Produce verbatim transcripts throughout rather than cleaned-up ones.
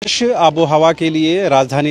Fresh आबो हवा के लिए राजधानी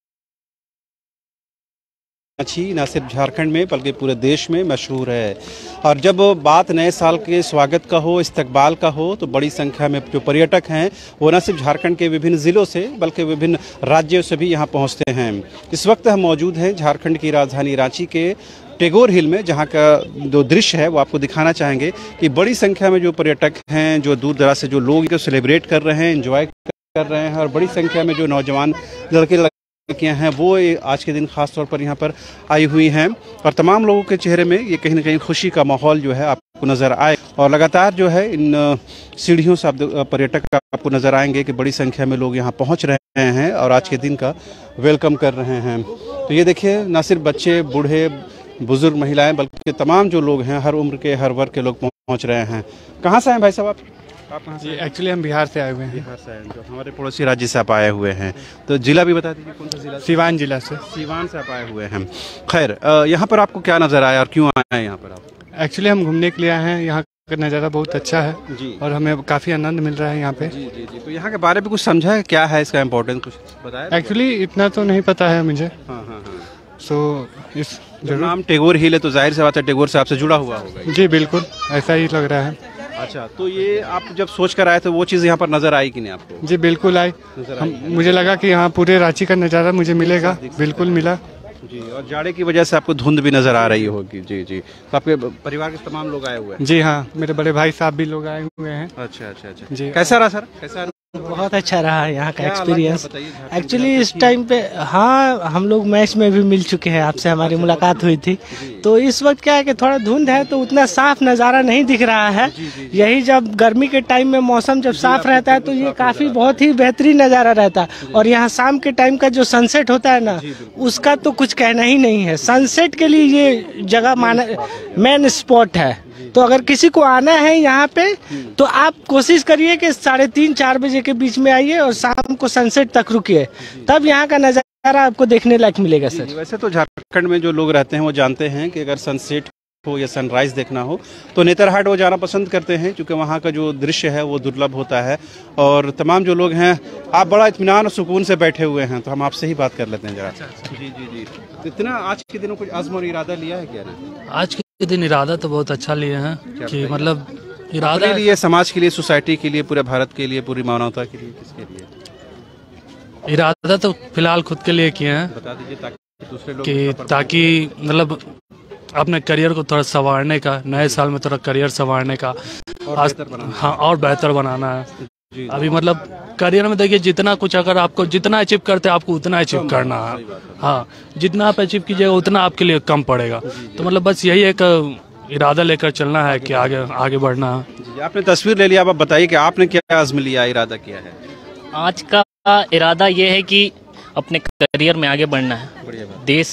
रांची न सिर्फ झारखंड में बल्कि पूरे देश में मशहूर है। और जब बात नए साल के स्वागत का हो, इस्तकबाल का हो, तो बड़ी संख्या में जो पर्यटक हैं वो न सिर्फ झारखंड के विभिन्न ज़िलों से बल्कि विभिन्न राज्यों से भी यहाँ पहुँचते हैं। इस वक्त हम मौजूद हैं झारखंड की राजधानी रांची के टैगोर हिल में, जहाँ का जो दृश्य है वो आपको दिखाना चाहेंगे कि बड़ी संख्या में जो पर्यटक हैं, जो दूर दराज से जो लोग को सेलिब्रेट कर रहे हैं, एंजॉय कर रहे हैं, और बड़ी संख्या में जो नौजवान लड़के लड़कियां हैं वो आज के दिन खास तौर पर यहाँ पर आई हुई हैं। और तमाम लोगों के चेहरे में ये कहीं ना कहीं खुशी का माहौल जो है आपको नज़र आए। और लगातार जो है इन सीढ़ियों से आप पर्यटक आपको नज़र आएंगे कि बड़ी संख्या में लोग यहाँ पहुँच रहे हैं और आज के दिन का वेलकम कर रहे हैं। तो ये देखिए, ना सिर्फ बच्चे, बूढ़े, बुजुर्ग, महिलाएं, बल्कि तमाम जो लोग हैं, हर उम्र के, हर वर्ग के लोग पहुंच रहे हैं। कहाँ से हैं भाई साहब आप? आप कहाँ से? एक्चुअली हम बिहार से आए हुए हैं। बिहार से आए हैं, जो हमारे पड़ोसी राज्य से आप आए हुए हैं। तो जिला भी बता दीजिए, कौन सा जिला? सीवान जिला से। सीवान से आप आए हुए हैं। खैर, यहाँ पर आपको क्या नज़र आया और क्यों आए हैं यहाँ पर आप? एक्चुअली हम घूमने के लिए आए हैं। यहाँ का नज़ारा बहुत अच्छा है जी, और हमें काफ़ी आनंद मिल रहा है यहाँ पे। जी जी जी। तो यहाँ के बारे में कुछ समझा है, क्या है इसका इम्पोर्टेंस, कुछ बताया? एक्चुअली इतना तो नहीं पता है मुझे। हाँ हाँ हाँ। सो इस जो नाम टैगोर हिल है तो जाहिर सी बात है टैगोर से आपसे जुड़ा हुआ होगा। जी बिल्कुल, ऐसा ही लग रहा है। अच्छा, तो ये आप जब सोच कर आए थे वो चीज़ यहाँ पर नज़र आई कि नहीं आपको? जी बिल्कुल आई। हम मुझे लगा कि यहाँ पूरे रांची का नज़ारा मुझे मिलेगा, बिल्कुल मिला जी। और जाड़े की वजह से आपको धुंध भी नज़र आ रही होगी। जी जी। तो आपके परिवार के तमाम लोग आए हुए हैं? जी हाँ, मेरे बड़े भाई साहब भी लोग आए हुए हैं। अच्छा अच्छा अच्छा जी। कैसा रहा सर, कैसा? बहुत अच्छा रहा है यहाँ का एक्सपीरियंस। एक्चुअली इस टाइम पे हाँ, हम लोग मैच में भी मिल चुके हैं, आपसे हमारी मुलाकात हुई थी। तो इस वक्त क्या है कि थोड़ा धुंध है तो उतना साफ नज़ारा नहीं दिख रहा है। यही जब गर्मी के टाइम में मौसम जब साफ रहता है तो ये काफ़ी बहुत ही बेहतरीन नज़ारा रहता है। और यहाँ शाम के टाइम का जो सनसेट होता है ना, उसका तो कुछ कहना ही नहीं है। सनसेट के लिए ये जगह माना मेन स्पॉट है। तो अगर किसी को आना है यहाँ पे तो आप कोशिश करिए कि साढ़े तीन चार बजे के बीच में आइए और शाम को सनसेट तक रुकिए, तब यहाँ का नज़ारा आपको देखने लायक मिलेगा सर। वैसे तो झारखंड में जो लोग रहते हैं वो जानते हैं कि अगर सनसेट हो या सनराइज देखना हो तो नेतरहाट वो जाना पसंद करते हैं, क्योंकि वहाँ का जो दृश्य है वो दुर्लभ होता है। और तमाम जो लोग हैं, आप बड़ा इत्मीनान और सुकून से बैठे हुए हैं, तो हम आपसे ही बात कर लेते हैं जरा। जी जी जी। तो इतना आज के दिनों कुछ आज़म और इरादा लिया है क्या ना? आज के दिन इरादा तो बहुत अच्छा लिए हैं कि मतलब इरादा लिए, समाज के लिए, सोसाइटी के लिए, पूरे भारत के लिए, पूरी मानवता के लिए, किसके लिए इरादा? तो फिलहाल खुद के लिए किए हैं। बता दीजिए ताकि दूसरे लोग कि ताकि मतलब अपने करियर को थोड़ा संवारने का, नए साल में थोड़ा करियर संवारने का, और हाँ और बेहतर बनाना है। अभी मतलब करियर में देखिए, जितना कुछ अगर आपको जितना अचीव करते हैं आपको उतना अचीव करना है। हाँ, जितना आप अचीव कीजिएगा उतना आपके लिए कम पड़ेगा। तो मतलब बस यही एक इरादा लेकर चलना है कि आगे आगे बढ़ना है। आपने तस्वीर ले लिया, अब आप बताइए कि आपने क्या आज़म लिया, इरादा किया है? आज का इरादा ये है कि अपने करियर में आगे बढ़ना है। देश,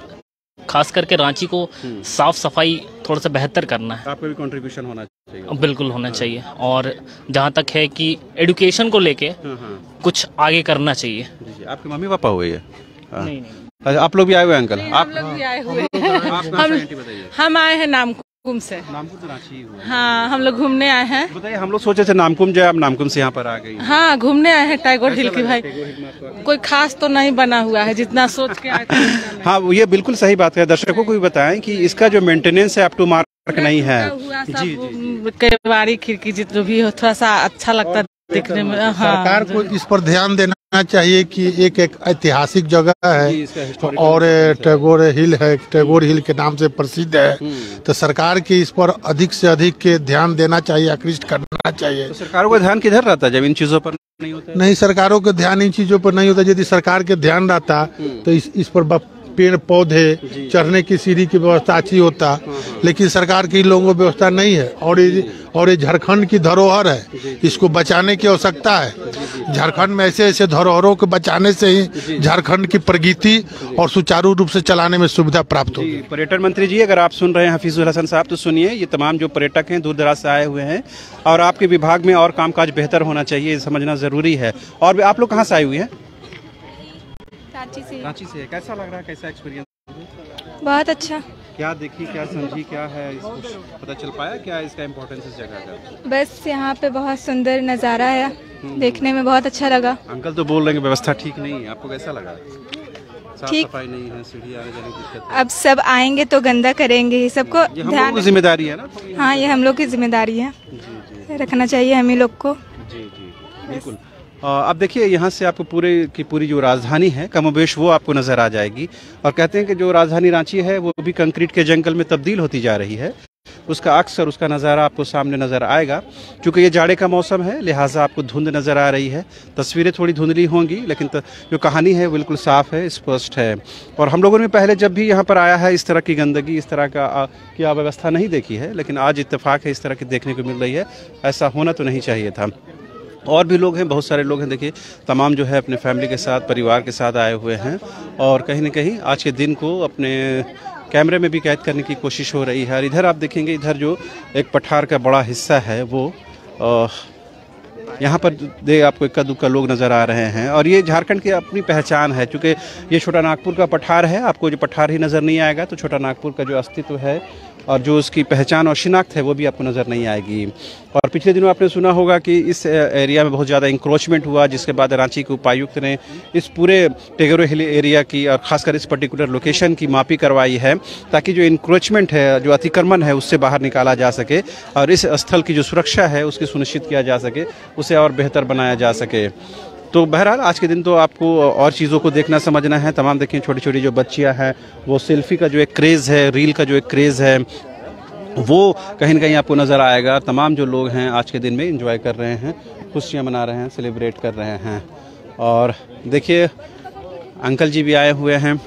खास करके रांची को साफ सफाई थोड़ा सा बेहतर करना है। आपका भी कंट्रीब्यूशन होना चाहिए। बिल्कुल होना चाहिए। और जहाँ तक है कि एजुकेशन को लेके कुछ आगे करना चाहिए। आपके मम्मी पापा हुए है? नहीं नहीं। अच्छा, आप लोग भी आए हुए हैं अंकल? आप लोग भी आए हुए हैं। हम आए हैं नामकुम से। नामकुम तो रांची हुआ। हाँ, हम लोग घूमने आए हैं। बताइए, हम लोग सोचे थे नामकुम जाए, आप नामकुम से यहाँ पर आ गई। हाँ, घूमने आए हैं टैगोर हिल की। भाई कोई खास तो नहीं बना हुआ है जितना सोच के आए थे। हाँ, ये बिल्कुल सही बात है। दर्शकों को भी बताएं कि इसका जो मेंटेनेंस है अप टू मार्क नहीं है। जी जी। केवाड़ी खिड़की जितना भी हो, थोड़ा सा अच्छा लगता है देखने में। हाँ, सरकार को इस पर ध्यान देना चाहिए कि एक एक ऐतिहासिक जगह है और टैगोर हिल है, टैगोर हिल के नाम से प्रसिद्ध है। तो सरकार की इस पर अधिक से अधिक के ध्यान देना चाहिए, आकृष्ट करना चाहिए। तो सरकारों का ध्यान किधर रहता है जब इन चीजों पर नहीं होता? नहीं, सरकारों का ध्यान इन चीजों पर नहीं होता। यदि सरकार के ध्यान रहता तो इस, इस पर पेड़ पौधे, चढ़ने की सीढ़ी की व्यवस्था अच्छी होता, लेकिन सरकार की लोगों को व्यवस्था नहीं है। और ये और ये झारखंड की धरोहर है, इसको बचाने की आवश्यकता है। झारखंड में ऐसे ऐसे धरोहरों को बचाने से ही झारखंड की प्रगति और सुचारू रूप से चलाने में सुविधा प्राप्त होगी। पर्यटन मंत्री जी, अगर आप सुन रहे हैं हफीजुल हसन साहब, तो सुनिए, ये तमाम जो पर्यटक हैं दूर दराज से आए हुए हैं और आपके विभाग में और कामकाज बेहतर होना चाहिए, ये समझना जरूरी है। और आप लोग कहाँ से आए हुए हैं? रांची से। रांची से। कैसा लग रहा है, कैसा एक्सपीरियंस? बहुत अच्छा। क्या देखी, क्या समझी, क्या है, पता चल पाया क्या इसका इम्पोर्टेंस इस जगह का? बस यहाँ पे बहुत सुंदर नज़ारा है। देखने में बहुत अच्छा लगा। अंकल तो बोल रहे हैं कि व्यवस्था ठीक नहीं है, आपको कैसा लगा? साफ ठीक। सफाई नहीं है, सीढ़ी आने जाने की दिक्कत है। अब सब आएंगे तो गंदा करेंगे, ये सबको ये हम लोगों ध्यान। की जिम्मेदारी है ना थोड़ी। हाँ, ये हम लोग की जिम्मेदारी है, रखना चाहिए हम ही लोग को। जी जी बिल्कुल। अ, अब देखिए यहाँ से आपको पूरे की पूरी जो राजधानी है कमोबेश वो आपको नज़र आ जाएगी। और कहते हैं कि जो राजधानी रांची है वो भी कंक्रीट के जंगल में तब्दील होती जा रही है। उसका अक्सर उसका नज़ारा आपको सामने नज़र आएगा। क्योंकि ये जाड़े का मौसम है लिहाजा आपको धुंध नज़र आ रही है, तस्वीरें थोड़ी धुंधली होंगी, लेकिन त, जो कहानी है बिल्कुल साफ़ है, स्पष्ट है। और हम लोगों ने पहले जब भी यहाँ पर आया है इस तरह की गंदगी, इस तरह का आ, की अव्यवस्था नहीं देखी है, लेकिन आज इत्तेफाक है इस तरह की देखने को मिल रही है। ऐसा होना तो नहीं चाहिए था। और भी लोग हैं, बहुत सारे लोग हैं, देखिए तमाम जो है अपने फैमिली के साथ, परिवार के साथ आए हुए हैं और कहीं ना कहीं आज के दिन को अपने कैमरे में भी कैद करने की कोशिश हो रही है। और इधर आप देखेंगे, इधर जो एक पठार का बड़ा हिस्सा है वो आ, यहाँ पर दे आपको इक्का दुक्का लोग नज़र आ रहे हैं। और ये झारखंड की अपनी पहचान है, क्योंकि ये छोटा नागपुर का पठार है, आपको जो पठार ही नज़र नहीं आएगा तो छोटा नागपुर का जो अस्तित्व है और जो उसकी पहचान और शिनाख्त है वो भी आपको नज़र नहीं आएगी। और पिछले दिनों आपने सुना होगा कि इस एरिया में बहुत ज़्यादा इंक्रोचमेंट हुआ, जिसके बाद रांची के उपायुक्त ने इस पूरे टेगोरो हिल एरिया की और ख़ासकर इस पर्टिकुलर लोकेशन की मापी करवाई है, ताकि जो इंक्रोचमेंट है, जो अतिक्रमण है, उससे बाहर निकाला जा सके और इस स्थल की जो सुरक्षा है उसकी सुनिश्चित किया जा सके, उसे और बेहतर बनाया जा सके। तो बहरहाल आज के दिन तो आपको और चीज़ों को देखना समझना है। तमाम देखिए छोटी छोटी जो बच्चियां हैं, वो सेल्फी का जो एक क्रेज़ है, रील का जो एक क्रेज़ है, वो कहीं ना कहीं आपको नज़र आएगा। तमाम जो लोग हैं आज के दिन में एंजॉय कर रहे हैं, खुशियाँ मना रहे हैं, सेलिब्रेट कर रहे हैं। और देखिए अंकल जी भी आए हुए हैं।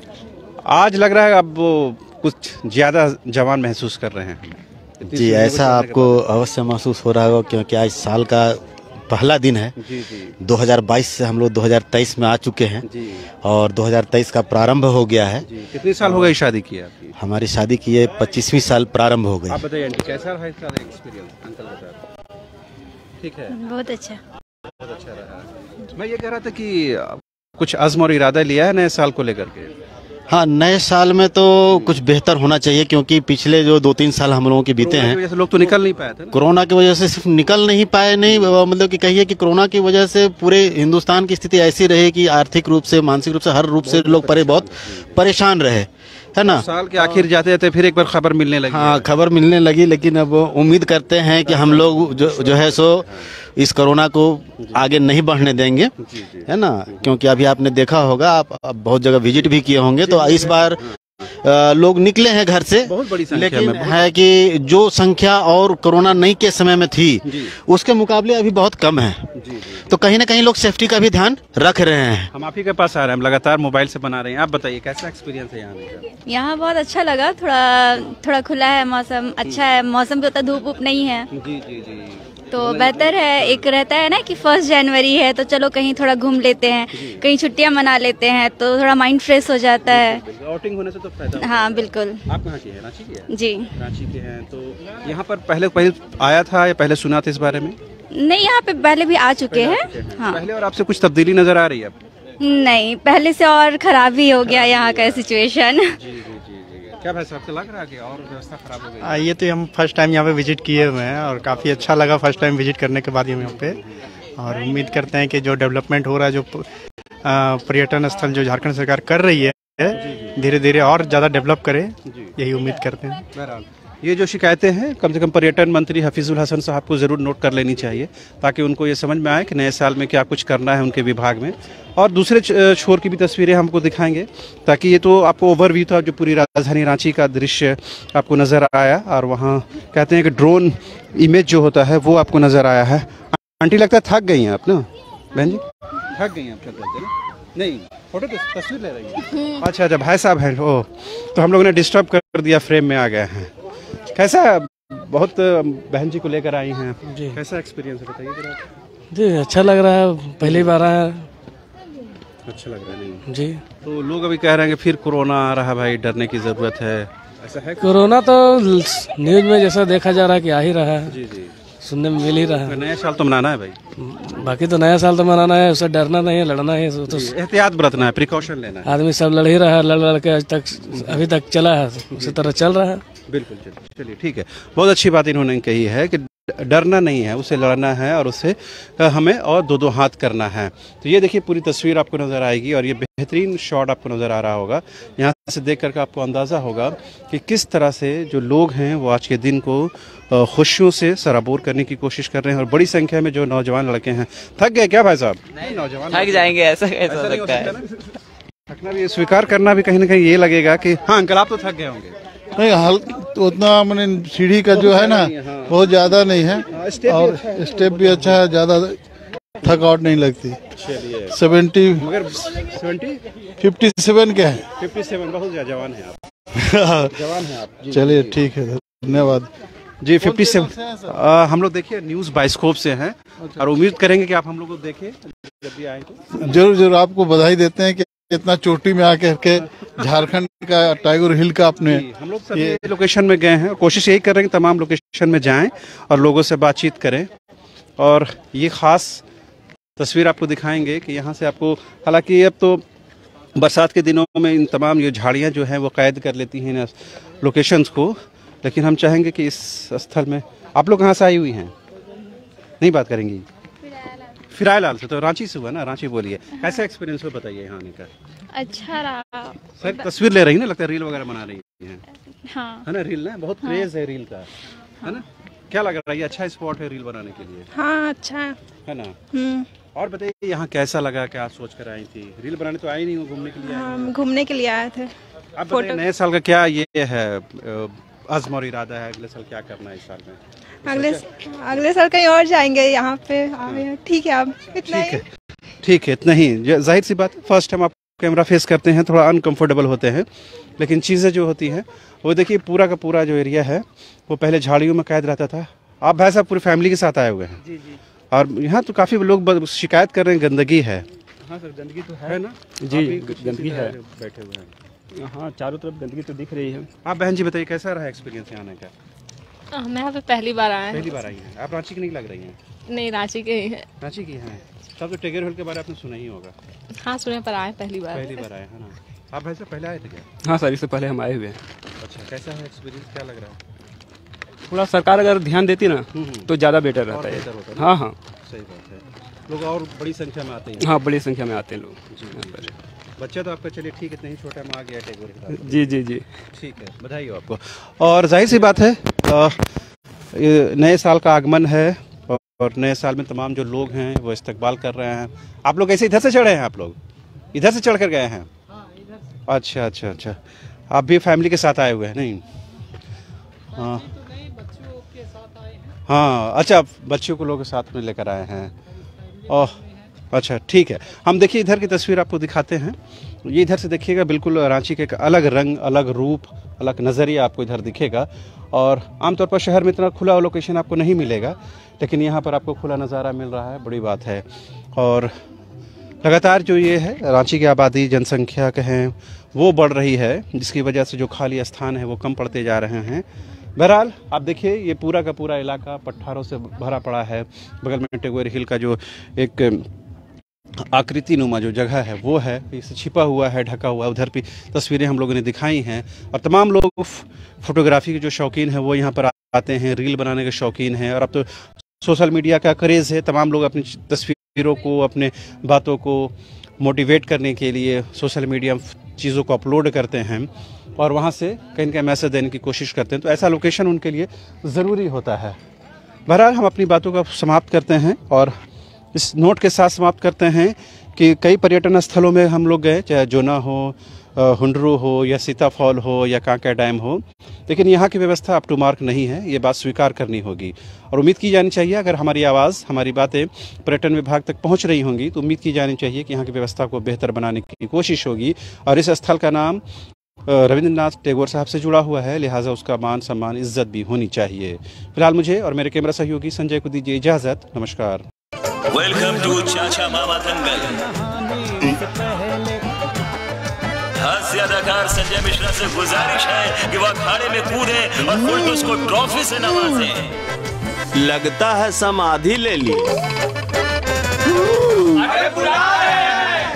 आज लग रहा है अब वो कुछ ज़्यादा जवान महसूस कर रहे हैं। जी, ऐसा आपको अवश्य महसूस हो रहा होगा, क्योंकि आज साल का पहला दिन है। जी जी। दो हज़ार बाईस से हम लोग दो हज़ार तेईस में आ चुके हैं जी। और दो हज़ार तेईस का प्रारंभ हो गया है। जी। कितने साल हो गए शादी की आपकी? हमारी शादी की ये पच्चीसवीं साल प्रारंभ हो गई। आप बताइए आंटी, कैसा रहा इसका एक्सपीरियंस? अंकल बता। ठीक है, बहुत अच्छा। बहुत अच्छा रहा। मैं ये कह रहा था कि कुछ अज़्म और इरादा लिया है नए साल को लेकर के? हाँ, नए साल में तो कुछ बेहतर होना चाहिए, क्योंकि पिछले जो दो तीन साल हम लोगों के बीते हैं, वजह से लोग तो निकल नहीं पाए थे ना? कोरोना की वजह से सिर्फ निकल नहीं पाए, नहीं मतलब कि कहिए कि कोरोना की वजह से पूरे हिंदुस्तान की स्थिति ऐसी रही कि आर्थिक रूप से, मानसिक रूप से, हर रूप से लोग परे बहुत परेशान रहे, है ना। साल के आखिर जाते जाते फिर एक बार खबर मिलने लगी। हाँ, खबर मिलने लगी, लेकिन अब उम्मीद करते हैं कि हम लोग जो जो है सो इस कोरोना को आगे नहीं बढ़ने देंगे, है ना। क्योंकि अभी आपने देखा होगा, आप बहुत जगह विजिट भी किए होंगे, तो इस बार आ, लोग निकले हैं घर से, बहुत बड़ी संख्या लेकिन में। है कि जो संख्या और कोरोना नहीं के समय में थी उसके मुकाबले अभी बहुत कम है। जी, जी। तो कहीं ना कहीं लोग सेफ्टी का भी ध्यान रख रहे हैं। हम आप ही के पास आ रहे हैं, हम लगातार मोबाइल से बना रहे हैं। आप बताइए कैसा एक्सपीरियंस है यहाँ का? यहाँ बहुत अच्छा लगा, थोड़ा थोड़ा खुला है, मौसम अच्छा है, मौसम भी उतना धूप वूप नहीं है, जी जी जी। तो बेहतर है। एक रहता है ना कि फर्स्ट जनवरी है तो चलो कहीं थोड़ा घूम लेते हैं, कहीं छुट्टियां मना लेते हैं, तो थोड़ा माइंड फ्रेश हो जाता है। आउटिंग होने से तो फायदा। हाँ बिल्कुल। आप कहाँ के हैं? रांची के हैं? जी। रांची के हैं। तो यहाँ पर पहले पहले आया था या पहले सुना था इस बारे में? नहीं, यहाँ पे पहले भी आ चुके हैं। हाँ। पहले और आपसे कुछ तब्दीली नजर आ रही है? नहीं, पहले से और खराब ही हो गया यहाँ का सिचुएशन। जी जी जी जी। क्या भाई साहब, लग रहा है कि और व्यवस्था खराब हो गई? ये तो हम फर्स्ट टाइम यहाँ पे विजिट किए हुए हैं और काफ़ी अच्छा लगा फर्स्ट टाइम विजिट करने के बाद यहाँ पे। और उम्मीद करते हैं कि जो डेवलपमेंट हो रहा है, जो पर्यटन स्थल जो झारखंड सरकार कर रही है, धीरे धीरे और ज़्यादा डेवलप करे, यही उम्मीद करते हैं। ये जो शिकायतें हैं कम से कम पर्यटन मंत्री हफीजुल हसन साहब को ज़रूर नोट कर लेनी चाहिए, ताकि उनको ये समझ में आए कि नए साल में क्या कुछ करना है उनके विभाग में। और दूसरे छोर की भी तस्वीरें हमको दिखाएंगे, ताकि ये तो आपको ओवरव्यू था, जो पूरी राजधानी रांची का दृश्य आपको नज़र आया। और वहाँ कहते हैं कि ड्रोन इमेज जो होता है वो आपको नज़र आया है। आंटी लगता है थक गई हैं आप ना बहन जी? थक गई हैं आप? चल रहे ना? नहीं, फोटो तस्वीर ले रही हैं? अच्छा अच्छा, भाई साहब हैं। ओ, तो हम लोगों ने डिस्टर्ब कर दिया, फ्रेम में आ गए हैं। कैसा, बहुत बहन जी को लेकर आई हैं जी, कैसा एक्सपीरियंस है बताइए जरा? जी अच्छा लग रहा है, पहली बार आया। अच्छा लग रहा है नहीं जी। तो लोग अभी कह रहे हैं कि फिर कोरोना आ रहा है, भाई डरने की जरूरत है, ऐसा है? कोरोना तो न्यूज में जैसा देखा जा रहा है कि आ ही रहा है। जी जी, सुनने में मिल ही रहा है। नया साल तो मनाना है भाई, बाकी तो नया साल तो मनाना है, उससे डरना नहीं है, लड़ना है, तो एहतियात बरतना है, प्रिकॉशन लेना है। आदमी सब लड़ ही रहा है, लड़ लड़ के आज तक अभी तक चला है, उसी तरह चल रहा है। बिल्कुल, चलिए चलिए ठीक है। बहुत अच्छी बात इन्होंने कही है कि डरना नहीं है, उसे लड़ना है और उसे हमें और दो दो हाथ करना है। तो ये देखिए पूरी तस्वीर आपको नज़र आएगी और ये बेहतरीन शॉट आपको नज़र आ रहा होगा। यहाँ से देख करके आपको अंदाज़ा होगा कि किस तरह से जो लोग हैं वो आज के दिन को खुशियों से सराबोर करने की कोशिश कर रहे हैं और बड़ी संख्या में जो नौजवान लड़के हैं। थक गए क्या भाई साहब? नहीं, नौजवान थक जाएंगे, ऐसा कैसा हो सकता है? थकना भी, स्वीकार करना भी कहीं ना कहीं ये लगेगा कि हाँ अंकल आप तो थक गए होंगे। नहीं, हल तो उतना मैंने सीढ़ी का जो है ना बहुत ज्यादा नहीं है और स्टेप भी अच्छा है, ज्यादा थकावट नहीं लगती। सेवेंटी सेवेंटी फिफ्टी सेवन क्या है? फिफ्टी सेवन बहुत जवान है आप। जवान है आप। चलिए ठीक है, धन्यवाद जी। फिफ्टी सेवन हम लोग देखिए न्यूज़ बाइस्कोप से हैं और उम्मीद करेंगे कि आप हम लोग को देखें जब भी आए तो। जरूर जरूर आपको बधाई देते हैं कि इतना चोटी में आकर के झारखंड का टाइगर हिल का आपने। हम लोग सभी लोकेशन में गए हैं और कोशिश यही कर रहे हैं कि तमाम लोकेशन में जाएं और लोगों से बातचीत करें और ये ख़ास तस्वीर आपको दिखाएंगे कि यहाँ से आपको, हालांकि अब तो बरसात के दिनों में इन तमाम ये झाड़ियाँ जो हैं वो कैद कर लेती हैं इन लोकेशंस को, लेकिन हम चाहेंगे कि इस स्थल में आप लोग कहाँ से आई हुई हैं? नहीं बात करेंगी? फिरायलाल से। तो रांची से हुआ ना? रांची बोलिए, कैसा एक्सपीरियंस हो बताइए यहाँ आने का? अच्छा रहा। सर तस्वीर ले रही ना, लगता है रील वगैरह बना रही है। हाँ। है ना, रील ना बहुत क्रेज है रील का, है ना? क्या लग रहा है, ये अच्छा स्पॉट है रील बनाने के लिए? हाँ अच्छा है ना। और बताइए यहाँ कैसा लगा, क्या सोच कर आई थी? रील बनाने तो आई नहीं हो, घूमने के लिए? हाँ, घूमने के लिए आए थे। आप बताइए नए साल का क्या ये है अज़्म और इरादा है, अगले साल क्या करना है इस साल में? अगले अगले साल कहीं और जाएंगे, यहाँ पे आए। ठीक है, अब इतना ठीक है, ठीक है, इतना ही। जाहिर सी बात है, फर्स्ट टाइम आप कैमरा फेस करते हैं, थोड़ा अनकंफर्टेबल होते हैं, लेकिन चीज़ें जो होती हैं वो देखिए पूरा का पूरा जो एरिया है वो पहले झाड़ियों में कैद रहता था। आप भाई साहब पूरी फैमिली के साथ आए हुए हैं? जी जी। और यहाँ तो काफ़ी लोग शिकायत कर रहे हैं गंदगी है। हाँ सर, गंदगी तो है ना जी, गंदगी है, बैठे हुए हैं। हाँ, चारों तरफ गंदगी तो दिख रही है। आप बहन जी बताइए कैसा रहा एक्सपीरियंस यहाँ आने का? मैं यहाँ पे पहली बार आया पहली बार आई हैं आप? रांची की नहीं लग रही हैं? नहीं, रांची के ही है। रांची की हैं। तब तो टाइगर हिल के बारे में आपने सुना ही होगा। हाँ सुने, पर आए पहली बार। पहली बार आए है ना। आप भाई से पहले आए थे क्या? हाँ सर, इससे पहले हम आए हुए हैं। अच्छा, कैसा है एक्सपीरियंस, क्या लग रहा है? थोड़ा सरकार अगर ध्यान देती ना तो ज़्यादा बेटर रहता है। हाँ हाँ सही बात है, लोग और बड़ी संख्या में आते हैं। हाँ, बड़ी संख्या में आते हैं लोग। बच्चा तो आपका चलिए ठीक, इतना ही छोटा में आ गया टाइगर। जी जी जी, ठीक है, बधाई हो आपको। और जाहिर सी बात है नए साल का आगमन है और नए साल में तमाम जो लोग हैं वो इस्तकबाल कर रहे हैं। आप लोग ऐसे इधर से चढ़े हैं? आप लोग इधर से चढ़ कर गए हैं? अच्छा अच्छा अच्छा, आप भी फैमिली के साथ आए हुए हैं? नहीं हाँ हाँ, अच्छा, बच्चों को लोग साथ में लेकर आए हैं। ओह अच्छा, ठीक है। हम देखिए इधर की तस्वीर आपको दिखाते हैं। ये इधर से देखिएगा, बिल्कुल रांची के एक अलग रंग, अलग रूप, अलग नज़रिया आपको इधर दिखेगा। और आमतौर पर शहर में इतना खुला लोकेशन आपको नहीं मिलेगा, लेकिन यहाँ पर आपको खुला नज़ारा मिल रहा है, बड़ी बात है। और लगातार जो ये है रांची की आबादी, जनसंख्या कहें वो बढ़ रही है, जिसकी वजह से जो खाली स्थान है वो कम पड़ते जा रहे हैं। बहरहाल आप देखिए ये पूरा का पूरा इलाका पठारों से भरा पड़ा है। बगल में टाइगर हिल का जो एक आकृति नुमा जो जगह है वो है, इसे छिपा हुआ है, ढका हुआ है। उधर भी तस्वीरें हम लोगों ने दिखाई हैं और तमाम लोग फोटोग्राफी के जो शौकीन हैं वो यहाँ पर आते हैं, रील बनाने के शौकीन हैं। और अब तो सोशल मीडिया का क्रेज़ है, तमाम लोग अपनी तस्वीरों को, अपने बातों को मोटिवेट करने के लिए सोशल मीडिया चीज़ों को अपलोड करते हैं और वहाँ से कहीं कहीं मैसेज देने की कोशिश करते हैं। तो ऐसा लोकेशन उनके लिए ज़रूरी होता है। बहरहाल हम अपनी बातों का समाप्त करते हैं और इस नोट के साथ समाप्त करते हैं कि कई पर्यटन स्थलों में हम लोग गए, चाहे जोना हो, हुंडरू हो या सीता फॉल हो या कांका डैम हो, लेकिन यहाँ की व्यवस्था अप टू मार्क नहीं है। ये बात स्वीकार करनी होगी और उम्मीद की जानी चाहिए, अगर हमारी आवाज़, हमारी बातें पर्यटन विभाग तक पहुँच रही होंगी तो उम्मीद की जानी चाहिए कि यहाँ की व्यवस्था को बेहतर बनाने की कोशिश होगी। और इस स्थल का नाम रविंद्रनाथ टैगोर साहब से जुड़ा हुआ है, लिहाजा उसका मान सम्मान, इज्जत भी होनी चाहिए। फिलहाल मुझे और मेरे कैमरा सहयोगी संजय को दीजिए इजाज़त। नमस्कार। वेलकम टू चाचा मामा दंगल। हास्य अदाकार संजय मिश्रा से गुजारिश है कि वह अखाड़े में कूदे और फुलटूस को ट्रॉफी से नवाजे। लगता है समाधि ले ली। अरे बुला रहे हैं।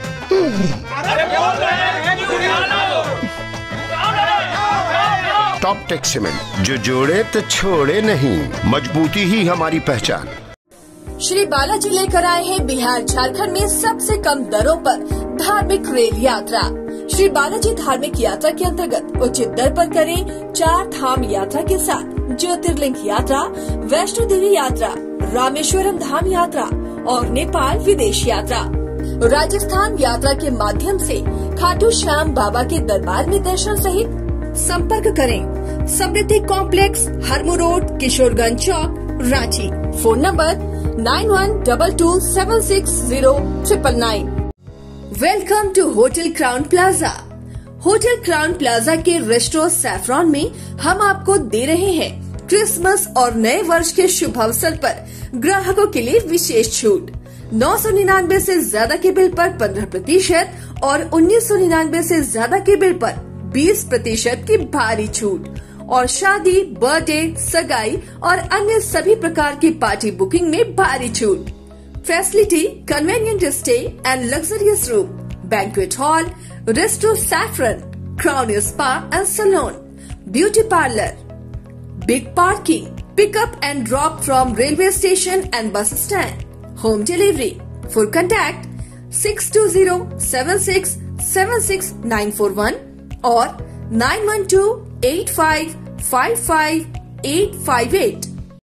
अरे बोल रहे हैं कि बुला लो। ऑप्टेक सीमेंट, जो जोड़े तो छोड़े नहीं, मजबूती ही हमारी पहचान। श्री बालाजी लेकर आए हैं बिहार झारखंड में सबसे कम दरों पर धार्मिक रेल यात्रा। श्री बालाजी धार्मिक यात्रा के अंतर्गत उचित दर पर करें चार धाम यात्रा के साथ ज्योतिर्लिंग यात्रा, वैष्णो देवी यात्रा, रामेश्वरम धाम यात्रा और नेपाल विदेश यात्रा। राजस्थान यात्रा के माध्यम से खाटू श्याम बाबा के दरबार में दर्शन सहित संपर्क करें Samriddhi complex, Harmu road, Kishoreganj Chowk, Ranchi. Phone number nine one double two seven six zero triple nine. Welcome to hotel Crown Plaza. Hotel Crown Plaza के रेस्टोरेंट सैफरॉन में हम आपको दे रहे हैं क्रिसमस और नए वर्ष के शुभ अवसर पर ग्राहकों के लिए विशेष छूट। नौ सौ निन्यानवे से ज्यादा के बिल पर पंद्रह प्रतिशत और उन्नीस सौ निन्यानवे से ज्यादा के बिल पर बीस प्रतिशत की भारी छूट और शादी, बर्थडे, सगाई और अन्य सभी प्रकार की पार्टी बुकिंग में भारी छूट। Facility, convenient stay and luxurious room, banquet hall, restaurant Saffron, Crown spa and salon, beauty parlour, big parking, pickup and drop from railway station and bus stand, home delivery. For contact six two zero seven six seven six nine four one और nine one two eight five five five eight five eight.